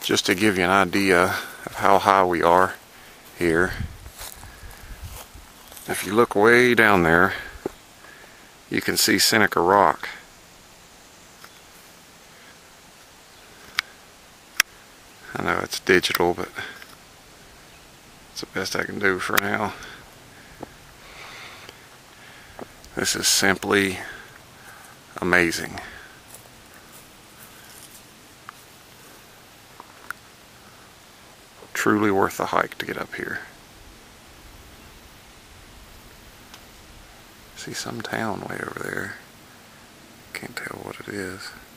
Just to give you an idea of how high we are here, if you look way down there, you can see Seneca Rock. I know it's digital, but it's the best I can do for now. This is simply amazing. Truly worth the hike to get up here. See some town way over there. Can't tell what it is.